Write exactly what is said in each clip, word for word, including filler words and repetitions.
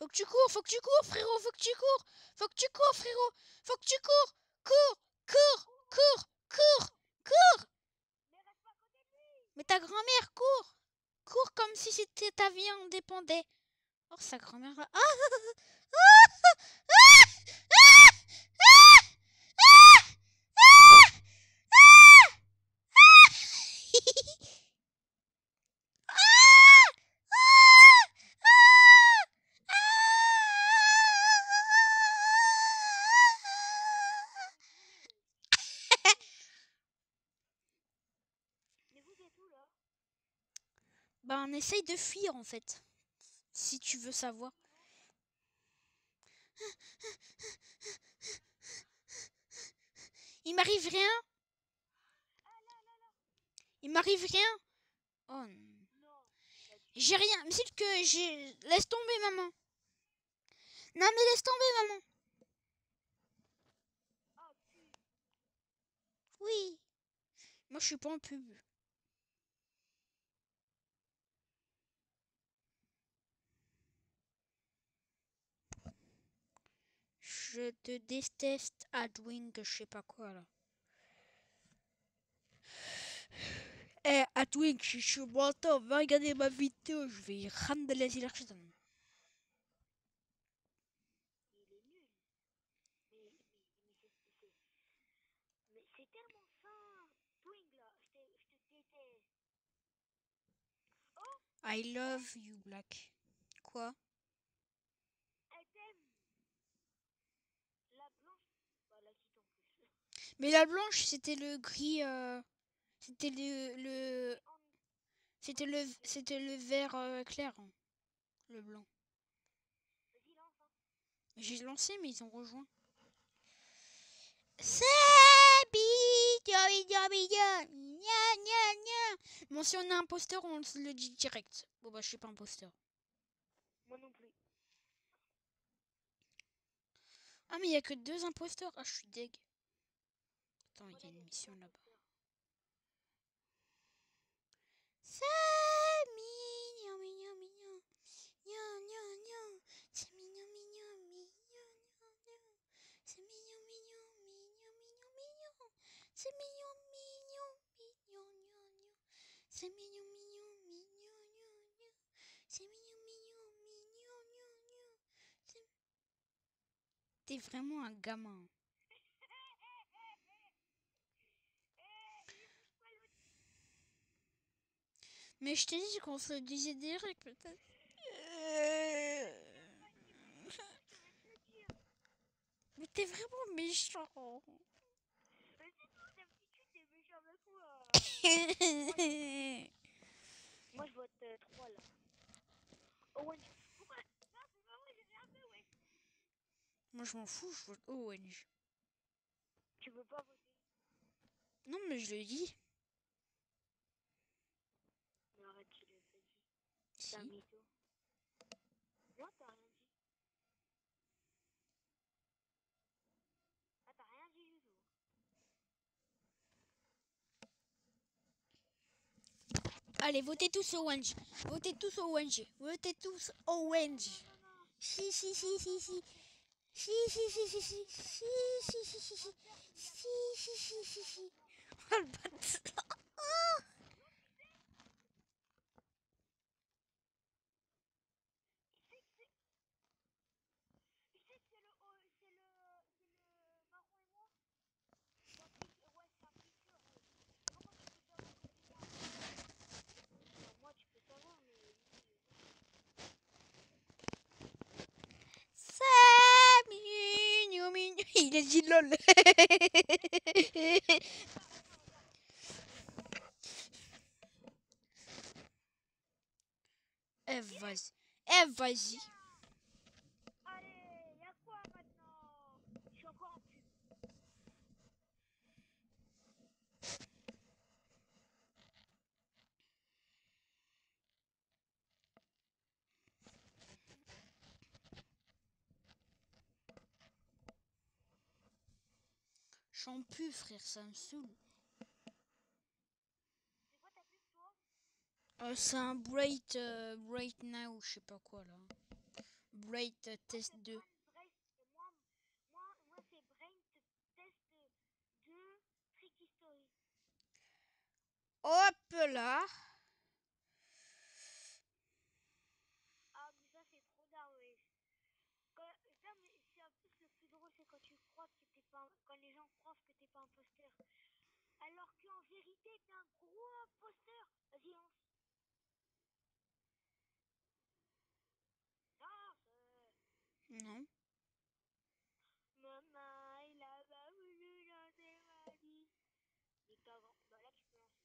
Faut que tu cours, faut que tu cours, frérot, faut que tu cours. Faut que tu cours, frérot. Faut que tu cours. Cours, cours, cours, cours, cours. Mais ta grand-mère, cours. Cours comme si c'était ta vie en dépendait. Oh, sa grand-mère. Ah, bah, on essaye de fuir en fait. Si tu veux savoir. Il m'arrive rien. Il m'arrive rien. Oh non. J'ai rien. Mais c'est que j'ai. Laisse tomber, maman. Non, mais laisse tomber, maman. Oui. Moi, je suis pas en pub. Je te déteste, Adwing, je sais pas quoi là. Eh, Adwing, si je m'entends, va regarder ma vidéo, je vais ramener les élections. I love you, Black. Quoi? Mais la blanche, c'était le gris. Euh, c'était le, le. C'était le. C'était le vert euh, clair. Hein, le blanc. J'ai lancé, mais ils ont rejoint. C'est Bon, si on est imposteur, on le dit direct. Bon, bah, je suis pas imposteur. Moi non plus. Ah, mais il y a que deux imposteurs. Ah, je suis deg. Attends, il y a une mission là-bas. C'est mignon, mignon, mignon. Gnon, gnon, gnon. C'est mignon, mignon, mignon, gnon, gnon. C'est mignon, mignon, mignon, mignon, mignon. C'est mignon, mignon, mignon, gnon, gnon. C'est mignon, mignon, mignon, gnon, gnon. C'est mignon, mignon, mignon, gnon, gnon. C'est... T'es vraiment un gamin. Mais je t'ai dit qu'on se le disait direct, peut-être. Euh... Mais t'es vraiment méchant. Moi je vote euh, trois là. Owen, pourquoi? Non, c'est pas vrai, j'ai fait un peu, ouais. Moi je m'en fous, je vote Orange. Tu veux pas voter? Non, mais je le dis. Mais arrête, tu l'as pas dit. Si. C'est un mytho. Non, t'as rien dit. Ah, t'as rien dit du tout. Allez, votez tous Orange. Votez tous Orange. Votez tous Orange. Si, si, si, si, si. Si, si, si, si, si. Si, si, si, si, si. Si, si, si, si, si. Oh le bâtard. Moi, tu peux savoir, mais. C'est mignon, mignon. Il a dit lol. Eh, vas-y. Eh, vas-y. Allez, y'a quoi maintenant? Je suis encore en pub. J'en peux, frère, ça me saoule. C'est quoi ta pub, toi? Euh, c'est un bright, euh, bright now, je sais pas quoi là. Brain Test c'est deux. Brain Brain- Moi, moi, moi c'est Brain Test deux Trick History. Hop là. Ah, mais ça, c'est trop d'art, ouais. Quand, ça, mais c'est en plus le plus drôle, c'est quand tu crois que t'es pas, un- quand les gens croient que t'es pas imposteur. Alors qu'en vérité, t'es un gros imposteur. Vas-y, lance. Lance. euh. Non. Maman, il a pas voulu lancer ma vie. Et t'as grand. Bah là, tu peux lancer.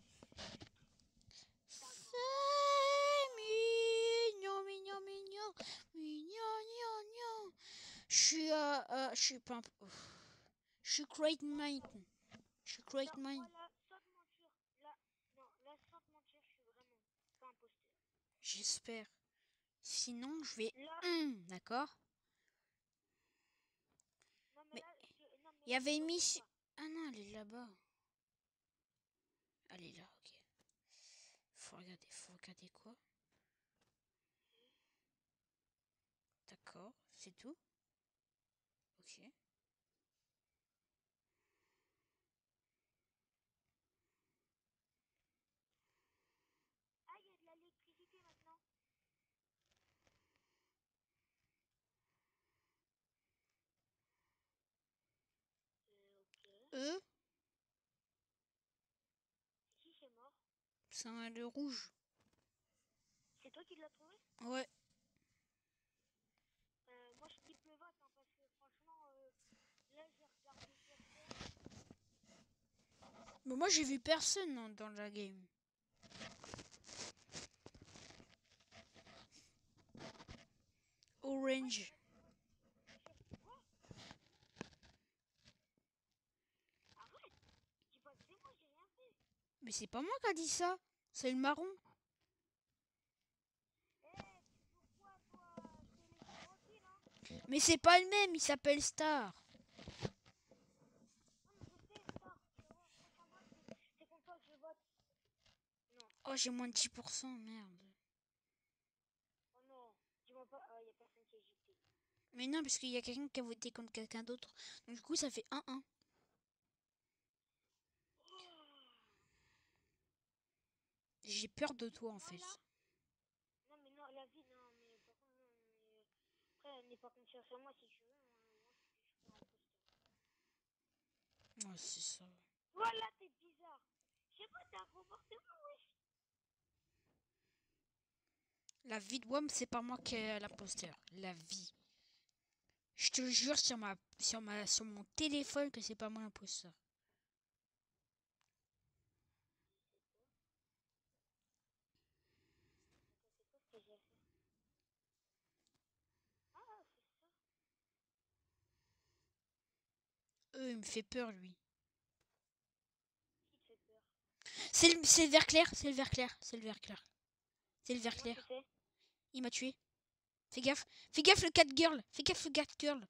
T'as grand. C'est mignon, mignon, mignon, mignon, mignon, mignon. Je suis, euh, euh, je suis pas, un- Ouf. Je suis Great Mind. Je suis Great Non, Mind. moi, là, sans te mentir. Là, non, là, sans te mentir, je suis vraiment pas imposteur. J'espère. Sinon, je vais. Là, Hum, d'accord. non, mais Mais là, je, non, mais il y là, je avait vois une pas mission. ça. Ah non, elle est là-bas. Elle est là, ok. Faut regarder, faut regarder quoi? D'accord, c'est tout. Ok. Ah, il y a de l'électricité maintenant. Euh, ok. Eux, Qui c'est mort? c'est un le rouge. C'est toi qui l'as trouvé? Ouais. Euh, moi, je skip le vote, hein, parce que franchement, euh, là, j'ai regardé personne. Mais moi, j'ai vu personne hein, dans la game. Orange. Quoi? Arrête! Dis pas que c'est moi, j'ai rien fait. Mais c'est pas moi qui a dit ça. C'est le marron. Eh, pourquoi toi? Je t'ai laissé tranquille, hein? Mais c'est pas le même, il s'appelle Star. Non, mais je sais, Star. Tu vas voir, prochain vote, c'est c'est contre toi que je vote. Non. Oh, j'ai moins de dix pour cent, merde. Oh non. Dis-moi pas. Ah, y a personne qui est éjecté. Mais non, parce qu'il y a quelqu'un qui a voté contre quelqu'un d'autre. Donc du coup, ça fait un un. J'ai peur de toi, en Moi, fait. là. Non, mais non, la vie, non, mais par contre, non, mais. Après, n'aie pas confiance en moi si tu veux. Moi, moi je suis pas imposteur. Ouais, c'est ça. Voilà, t'es bizarre. Je sais pas, t'as un comportement, wesh. La vie de W A M, c'est pas moi qui ai l'imposteur. La vie. Je te jure sur ma, sur ma, sur mon téléphone que c'est pas moi l'imposteur. Attends, c'est quoi ce que j'ai fait? Ah, c'est ça. Euh, il me fait peur, lui. Qui te fait peur? C'est le, c'est le vert clair, c'est le vert clair, c'est le vert clair. C'est le vert Comment clair. tu sais? Il m'a tué. Fais gaffe. Fais gaffe le cat girl. Fais gaffe le cat girl.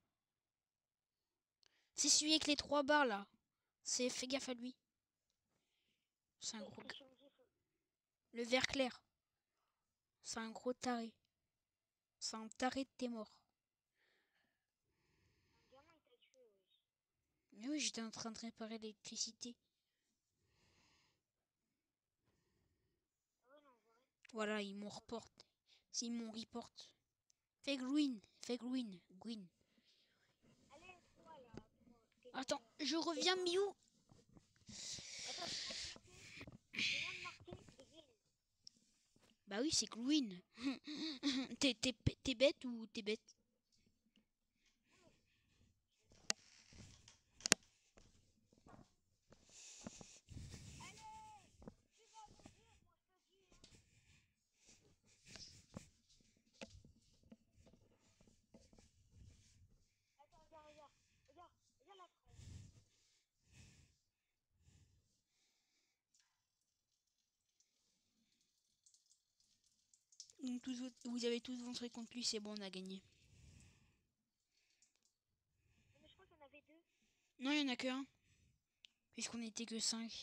C'est celui avec les trois barres là. C'est fais gaffe à lui. C'est un Et gros si g- tu me dis, faut... le vert clair. C'est un gros taré. C'est un taré de tes morts. un gamin, il t'a tué, wesh. Mais oui, j'étais en train de réparer l'électricité. Ah ouais, non, en vrai. Voilà, ils m'ont reporté. Ils m'ont report. Fais green. Fais green. Green. Allez, toi, là, toi, t'es Attends, derrière. je Et reviens toi? Miou. Attends, je viens de marquer, je viens de marquer green. Bah oui, c'est green. T'es t'es t'es bête ou t'es bête? Allez, tu vas mourir, moi, je te dis, hein. Attends, regarde, regarde, regarde, regarde la trace. Donc, tous votre- vous avez tous voté contre lui, c'est bon, on a gagné. Non, mais je crois qu'il y en avait deux. Non, il y en a que un. Puisqu'on était que cinq.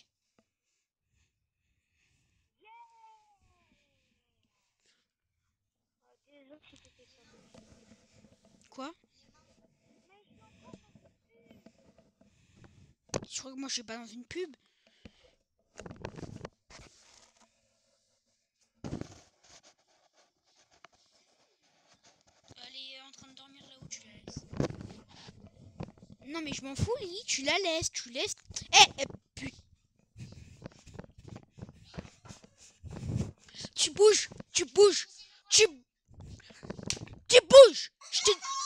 Yeah! Ah, désolé. réseau si t'étais pas. Quoi? Mais je suis encore dans une pub. Je crois que moi je suis pas dans une pub. Elle est en train de dormir là où tu la laisses. Non mais je m'en fous Lily, tu la laisses, tu laisses. Eh, eh pu... Tu bouges, tu bouges, tu... Tu bouges. Je te...